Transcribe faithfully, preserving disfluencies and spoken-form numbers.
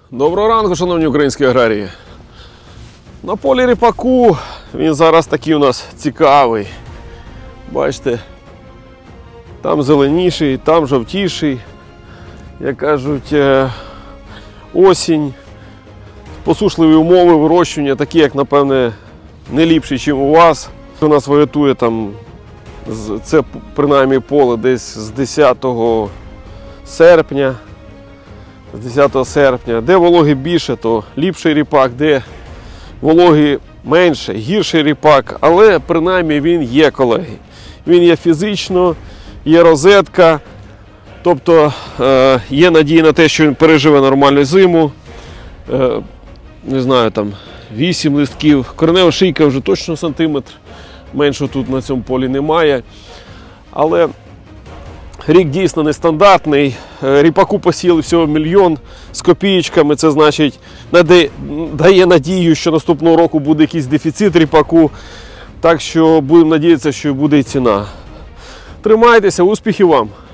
Доброго ранку, шановні українські аграрії. На полі ріпаку він зараз такий у нас цікавий. Бачите, там зеленіший, там жовтіший. Як кажуть, осінь, посушливі умови вирощування, такі, як, напевне, не ліпші, ніж у вас. У нас варіатує там, це принаймні поле десь з десятого серпня. З десятого серпня. Де вологи більше, то ліпший ріпак, де вологи менше, гірший ріпак. Але принаймні він є, колеги. Він є фізично, є розетка. Тобто е, є надія на те, що він переживе нормальну зиму. Е, не знаю, там вісім листків. Коренева шийка вже точно сантиметр. Менше тут на цьому полі немає. Але рік дійсно нестандартний. Ріпаку посіяли всього мільйон з копієчками. Це значить, дає надію, що наступного року буде якийсь дефіцит ріпаку. Так що будемо надіятися, що буде і ціна. Тримайтеся, успіхів вам!